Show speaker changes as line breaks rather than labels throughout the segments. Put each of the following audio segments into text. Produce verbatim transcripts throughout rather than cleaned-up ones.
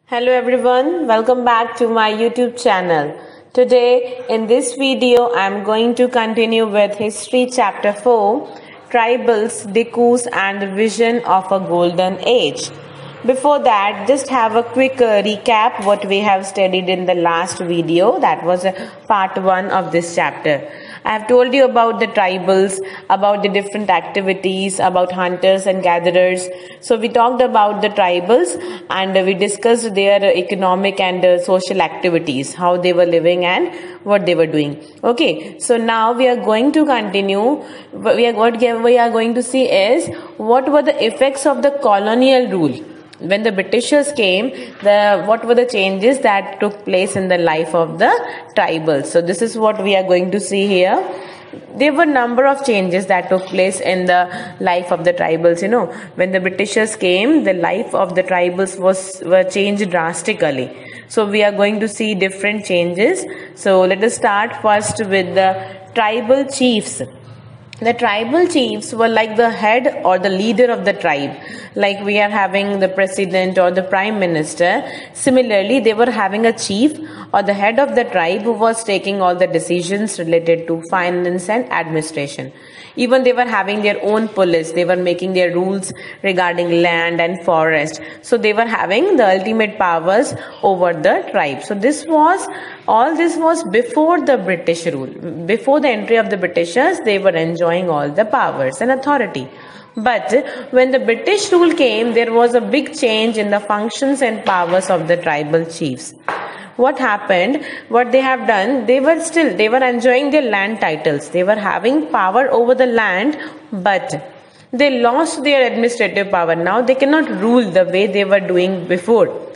Hello everyone, welcome back to my YouTube channel. Today in this video I am going to continue with History Chapter four, Tribals, Dicus and the Vision of a Golden Age. Before that, just have a quick uh, recap what we have studied in the last video. That was uh, part one of this chapter. I have told you about the tribals, about the different activities, about hunters and gatherers. So we talked about the tribals and we discussed their economic and uh, social activities, how they were living and what they were doing. Okay, so now we are going to continue. We are, what we are going to see is what were the effects of the colonial rule. When the Britishers came, the what were the changes that took place in the life of the tribals? So this is what we are going to see here. There were number of changes that took place in the life of the tribals. You know, when the Britishers came, the life of the tribals was were changed drastically. So we are going to see different changes. So let us start first with the tribal chiefs. The tribal chiefs were like the head or the leader of the tribe. Like we are having the president or the prime minister. Similarly, they were having a chief or the head of the tribe who was taking all the decisions related to finance and administration. Even they were having their own police. They were making their rules regarding land and forest. So they were having the ultimate powers over the tribe. So this was, all this was before the British rule. Before the entry of the Britishers, they were enjoying all the powers and authority. But when the British rule came, there was a big change in the functions and powers of the tribal chiefs. What happened, what they have done, they were still, they were enjoying their land titles. They were having power over the land, but they lost their administrative power. Now they cannot rule the way they were doing before.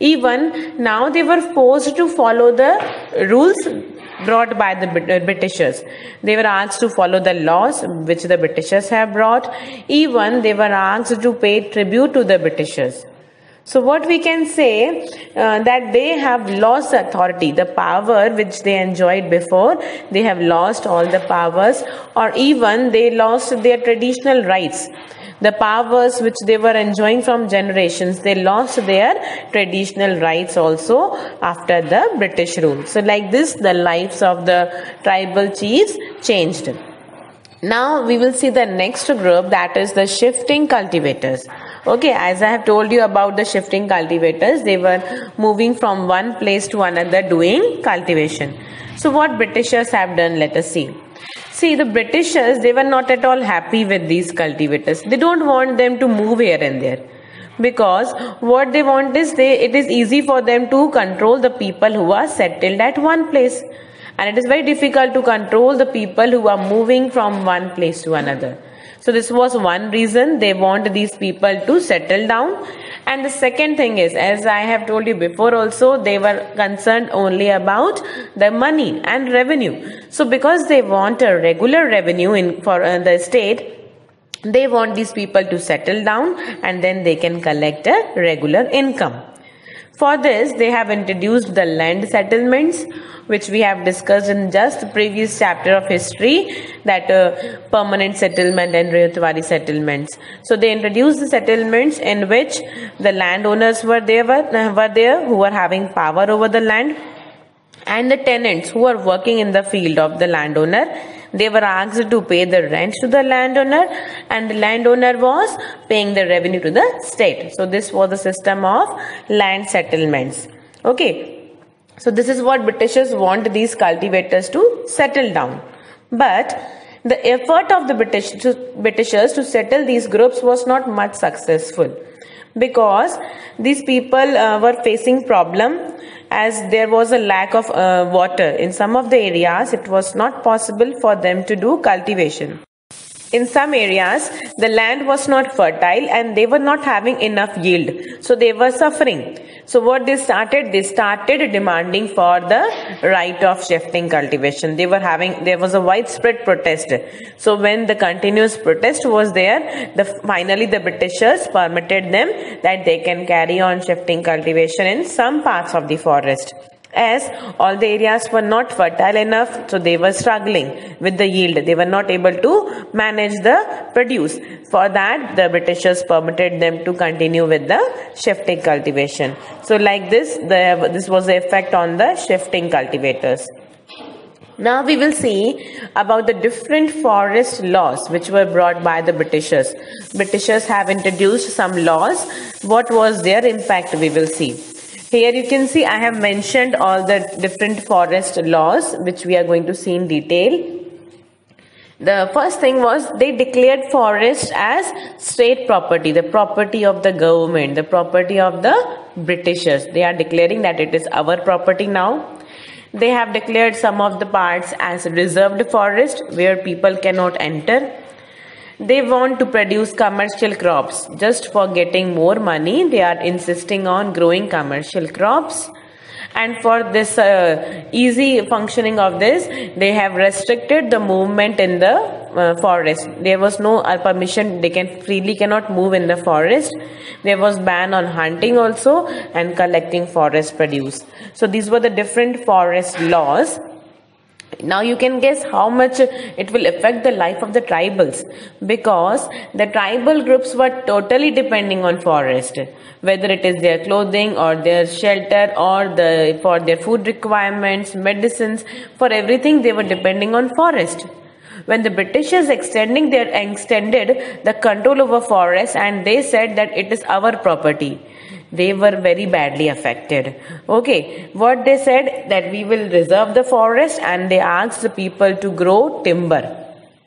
Even now they were forced to follow the rules brought by the Britishers. They were asked to follow the laws which the Britishers have brought. Even they were asked to pay tribute to the Britishers. So what we can say, uh, that they have lost authority, the power which they enjoyed before, they have lost all the powers, or even they lost their traditional rights. The powers which they were enjoying from generations, they lost their traditional rights also after the British rule. So like this, the lives of the tribal chiefs changed. Now we will see the next group, that is the shifting cultivators. Okay, as I have told you about the shifting cultivators, they were moving from one place to another doing cultivation. So what Britishers have done, let us see. See, the Britishers, they were not at all happy with these cultivators. They don't want them to move here and there. Because what they want is, they, it is easy for them to control the people who are settled at one place. And it is very difficult to control the people who are moving from one place to another. So this was one reason they want these people to settle down. And the second thing is, as I have told you before also, they were concerned only about the money and revenue. So because they want a regular revenue in for uh, the state, they want these people to settle down and then they can collect a regular income. For this, they have introduced the land settlements, which we have discussed in just the previous chapter of history, that uh, permanent settlement and Rayatwari settlements. So they introduced the settlements in which the landowners were there, were, uh, were there who were having power over the land, and the tenants who were working in the field of the landowner. They were asked to pay the rent to the landowner, and the landowner was paying the revenue to the state. So this was the system of land settlements. Okay. So this is what Britishers want these cultivators to settle down. But the effort of the British to, Britishers to settle these groups was not much successful, because these people uh, were facing problem, as there was a lack of uh, water. In some of the areas, it was not possible for them to do cultivation. In some areas, the land was not fertile and they were not having enough yield. So they were suffering. So what they started, they started demanding for the right of shifting cultivation. They were having, there was a widespread protest. So when the continuous protest was there, the finally the Britishers permitted them that they can carry on shifting cultivation in some parts of the forest. as all the areas were not fertile enough, so they were struggling with the yield. They were not able to manage the produce. For that, the Britishers permitted them to continue with the shifting cultivation. So like this, the, this was the effect on the shifting cultivators. Now we will see about the different forest laws which were brought by the Britishers. Britishers have introduced some laws. What was their impact, we will see. Here you can see I have mentioned all the different forest laws which we are going to see in detail. The first thing was they declared forest as state property, the property of the government, the property of the Britishers. They are declaring that it is our property now. They have declared some of the parts as reserved forest where people cannot enter. They want to produce commercial crops. Just for getting more money, they are insisting on growing commercial crops. And for this uh, easy functioning of this, they have restricted the movement in the uh, forest. There was no uh, permission. They can freely cannot move in the forest. There was ban on hunting also and collecting forest produce. So these were the different forest laws. Now you can guess how much it will affect the life of the tribals, because the tribal groups were totally depending on forest, whether it is their clothing or their shelter or the for their food requirements, medicines, for everything they were depending on forest. When the Britishers extending their extended the control over forest and they said that it is our property, they were very badly affected. Okay, what they said, that we will reserve the forest, and they asked the people to grow timber.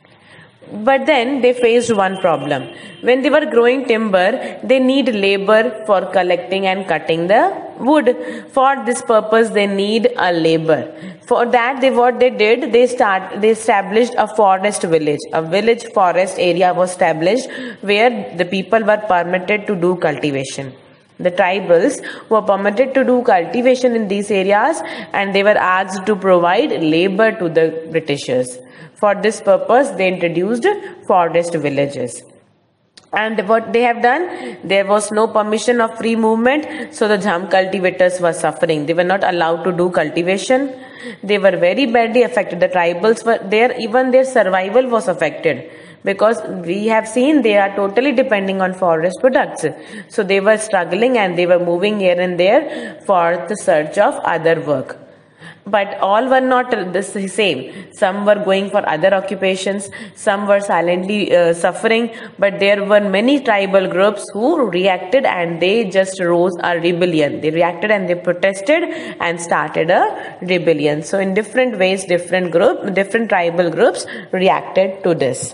But then they faced one problem. When they were growing timber, they need labor for collecting and cutting the wood. For this purpose, they need a labor. For that, they what they did, they start they established a forest village. A village forest area was established where the people were permitted to do cultivation. The tribals were permitted to do cultivation in these areas, and they were asked to provide labor to the Britishers. For this purpose, they introduced forest villages. And what they have done, there was no permission of free movement, so the jham cultivators were suffering. They were not allowed to do cultivation. They were very badly affected. The tribals were there, even their survival was affected, because we have seen they are totally depending on forest products. So they were struggling and they were moving here and there for the search of other work. But all were not the same. Some were going for other occupations, some were silently uh, suffering, but there were many tribal groups who reacted and they just rose a rebellion. They reacted and they protested and started a rebellion. So in different ways, different group, different tribal groups reacted to this.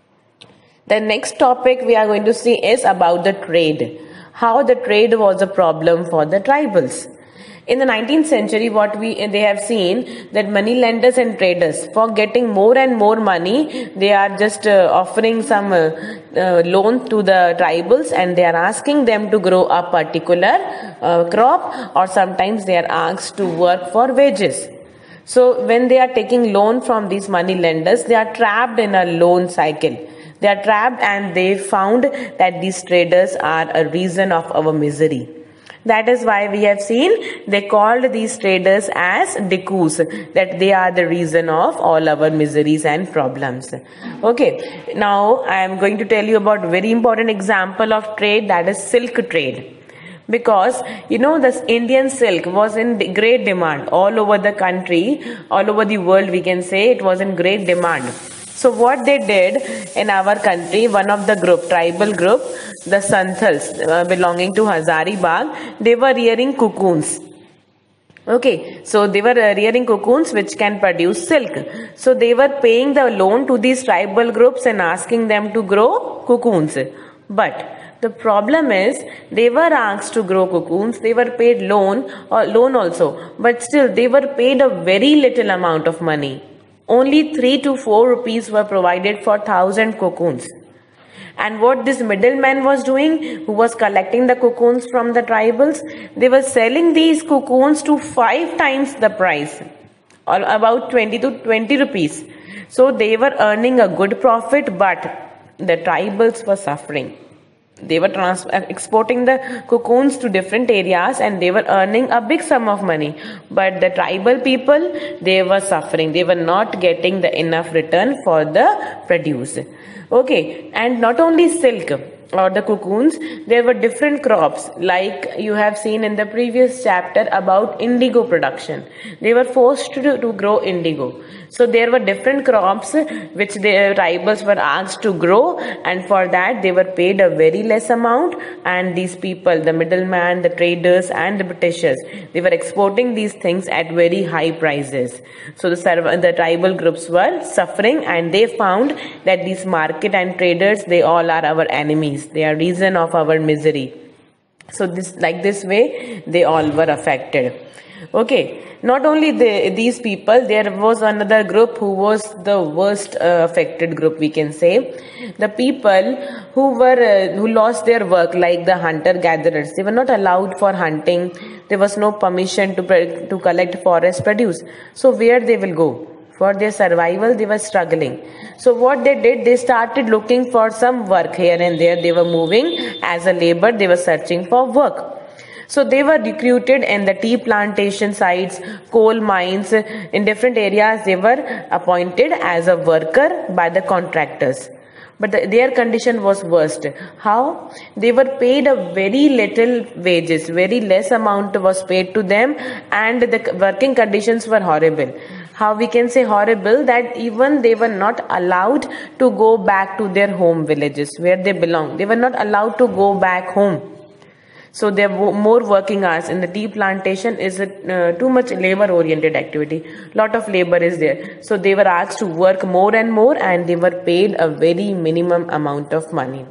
The next topic we are going to see is about the trade. How the trade was a problem for the tribals. In the nineteenth century, what we they have seen that money lenders and traders, for getting more and more money, they are just uh, offering some uh, uh, loan to the tribals, and they are asking them to grow a particular uh, crop, or sometimes they are asked to work for wages. So when they are taking loan from these money lenders, they are trapped in a loan cycle. They are trapped, and they found that these traders are a reason of our misery. That is why we have seen they called these traders as Dikus, that they are the reason of all our miseries and problems. Okay, now I am going to tell you about a very important example of trade, that is silk trade. Because you know, this Indian silk was in great demand all over the country, all over the world, we can say it was in great demand. So what they did in our country, one of the group, tribal group, the Santhals uh, belonging to Hazaribagh, they were rearing cocoons. Okay, so they were uh, rearing cocoons which can produce silk. So they were paying the loan to these tribal groups and asking them to grow cocoons. But the problem is, they were asked to grow cocoons, they were paid loan or loan also, but still they were paid a very little amount of money. Only three to four rupees were provided for thousand cocoons. And what this middleman was doing, who was collecting the cocoons from the tribals, they were selling these cocoons to five times the price, or about twenty to twenty rupees. So they were earning a good profit, but the tribals were suffering. They were trans- exporting the cocoons to different areas and they were earning a big sum of money. But the tribal people, they were suffering. They were not getting the enough return for the produce. Okay, and not only silk or the cocoons, there were different crops, like you have seen in the previous chapter about indigo production. They were forced to, to grow indigo. So there were different crops which the tribals were asked to grow, and for that they were paid a very less amount, and these people, the middleman, the traders and the Britishers, they were exporting these things at very high prices. So the, the tribal groups were suffering, and they found that these market and traders, they all are our enemies. They are reason of our misery. So this, like this way, they all were affected. Okay, not only the, these people, there was another group who was the worst uh, affected group, we can say. The people who were uh, who lost their work, like the hunter gatherers. They were not allowed for hunting. There was no permission to to collect forest produce. So where they will go? For their survival, they were struggling. So what they did, they started looking for some work here and there. They were moving as a labor. They were searching for work. So they were recruited in the tea plantation sites, coal mines, in different areas. They were appointed as a worker by the contractors. But the, their condition was worst. How? They were paid a very little wages, very less amount was paid to them, and the working conditions were horrible. How we can say horrible? That even they were not allowed to go back to their home villages where they belong. They were not allowed to go back home. So there were more working hours in the tea plantation. Is uh, too much labor oriented activity. Lot of labor is there. So they were asked to work more and more, and they were paid a very minimum amount of money.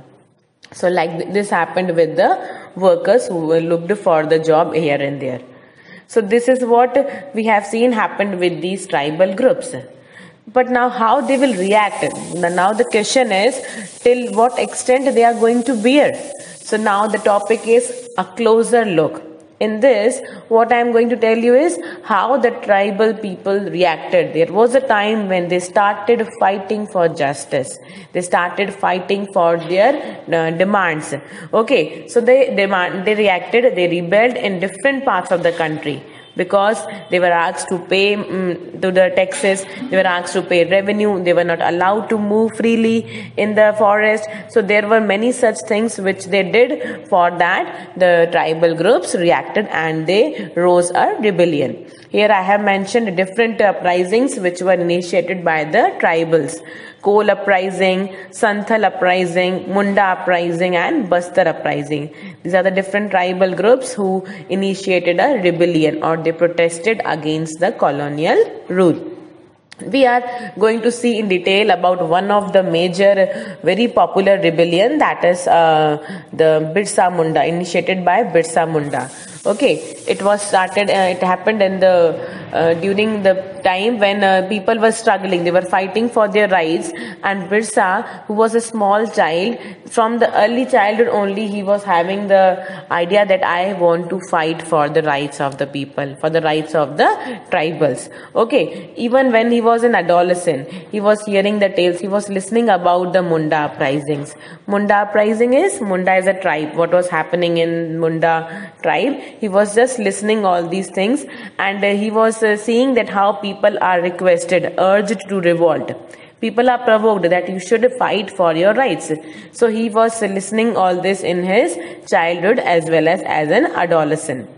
So like this happened with the workers who were looked for the job here and there. So this is what we have seen happened with these tribal groups. But now how they will react? Now the question is, till what extent they are going to bear? So now the topic is a closer look. In this, what I am going to tell you is how the tribal people reacted. There was a time when they started fighting for justice. They started fighting for their uh, demands. Okay, so they demand, they reacted, they rebelled in different parts of the country. Because they were asked to pay um, to the taxes, they were asked to pay revenue, they were not allowed to move freely in the forest. So there were many such things which they did. For that, the tribal groups reacted and they rose a rebellion. Here I have mentioned different uprisings which were initiated by the tribals. Kol uprising, Santhal uprising, Munda uprising and Bastar uprising. These are the different tribal groups who initiated a rebellion, or they protested against the colonial rule. We are going to see in detail about one of the major, very popular rebellion, that is uh, the Birsa Munda, initiated by Birsa Munda. Okay, it was started, uh, it happened in the, uh, during the time when uh, people were struggling, they were fighting for their rights, and Birsa, who was a small child, from the early childhood only, he was having the idea that I want to fight for the rights of the people, for the rights of the tribals. Okay, even when he was an adolescent, he was hearing the tales, he was listening about the Munda uprisings. Munda uprising is, Munda is a tribe, what was happening in Munda tribe. He was just listening all these things, and uh, he was uh, seeing that how people are requested, urged to revolt. People are provoked that you should fight for your rights. So he was listening all this in his childhood as well as as an adolescent.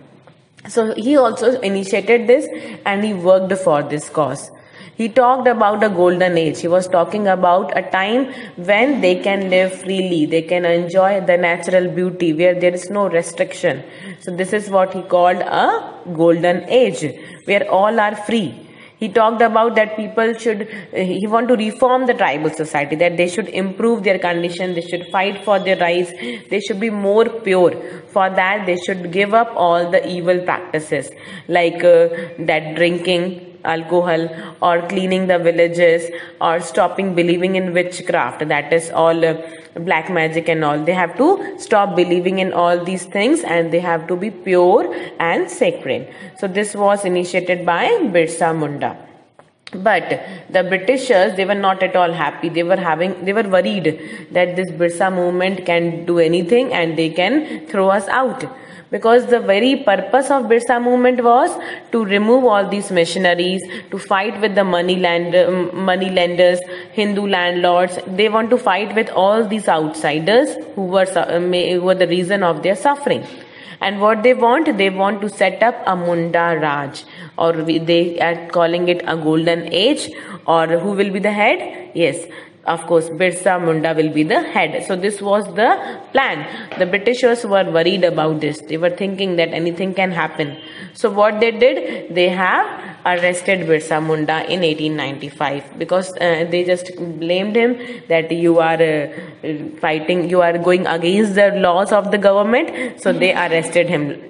So he also initiated this and he worked for this cause. He talked about a golden age. He was talking about a time when they can live freely. They can enjoy the natural beauty where there is no restriction. So this is what he called a golden age, where all are free. He talked about that people should, he want to reform the tribal society, that they should improve their condition, they should fight for their rights, they should be more pure. For that, they should give up all the evil practices, like uh, that drinking alcohol, or cleaning the villages, or stopping believing in witchcraft, that is all uh, black magic and all. They have to stop believing in all these things, and they have to be pure and sacred. So this was initiated by Birsa Munda. But the Britishers, they were not at all happy. They were having, they were worried that this Birsa movement can do anything and they can throw us out. Because the very purpose of Birsa movement was to remove all these missionaries, to fight with the money land, money lenders, Hindu landlords. They want to fight with all these outsiders who were, who were the reason of their suffering. And what they want, they want to set up a Munda Raj, or we, they are calling it a golden age. Or who will be the head? Yes, of course, Birsa Munda will be the head. So this was the plan. The Britishers were worried about this. They were thinking that anything can happen. So what they did, they have arrested Birsa Munda in eighteen ninety-five, because uh, they just blamed him that you are uh, fighting, you are going against the laws of the government. So they arrested him.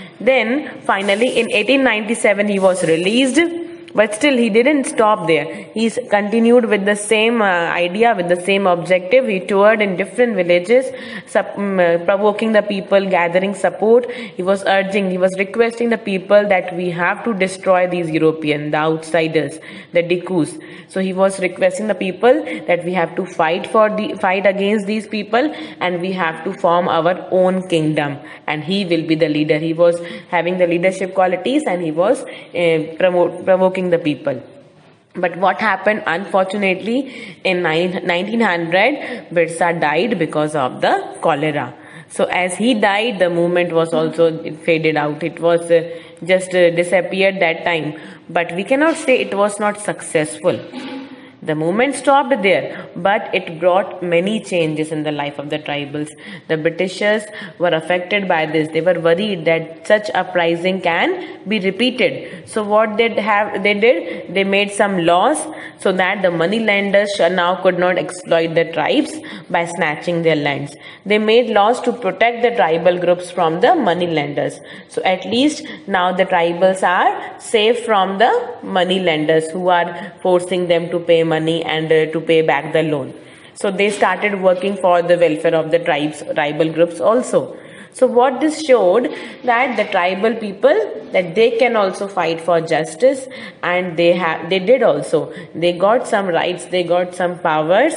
Then finally in eighteen ninety-seven he was released. But still, he didn't stop there. He continued with the same uh, idea, with the same objective. He toured in different villages, sub, um, uh, provoking the people, gathering support. He was urging, he was requesting the people that we have to destroy these Europeans, the outsiders, the Dikus. So he was requesting the people that we have to fight for the fight against these people, and we have to form our own kingdom. And he will be the leader. He was having the leadership qualities, and he was uh, promote, provoking the people. But what happened, unfortunately, in nineteen hundred, Birsa died because of the cholera. So as he died, the movement was also it faded out. It was uh, just uh, disappeared that time. But we cannot say it was not successful. The movement stopped there, but it brought many changes in the life of the tribals. The Britishers were affected by this. They were worried that such uprising can be repeated. So what they have, they did, they made some laws so that the money lenders now could not exploit the tribes by snatching their lands. They made laws to protect the tribal groups from the money lenders. So at least now the tribals are safe from the money lenders who are forcing them to pay money money and uh, to pay back the loan. So they started working for the welfare of the tribes, tribal groups also. So what this showed, that the tribal people, that they can also fight for justice, and they have they did also. They got some rights, they got some powers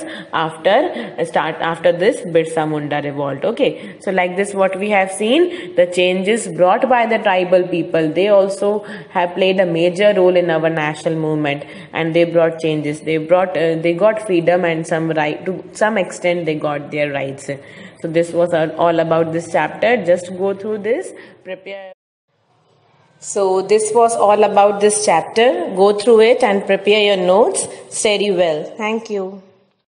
after start after this Birsa Munda revolt. Okay, so like this, what we have seen, the changes brought by the tribal people, they also have played a major role in our national movement, and they brought changes. They brought uh, they got freedom, and some right to some extent they got their rights. So this was all about this chapter. Just go through this, prepare. So this was all about this chapter. Go through it and prepare your notes. Study well. Thank you.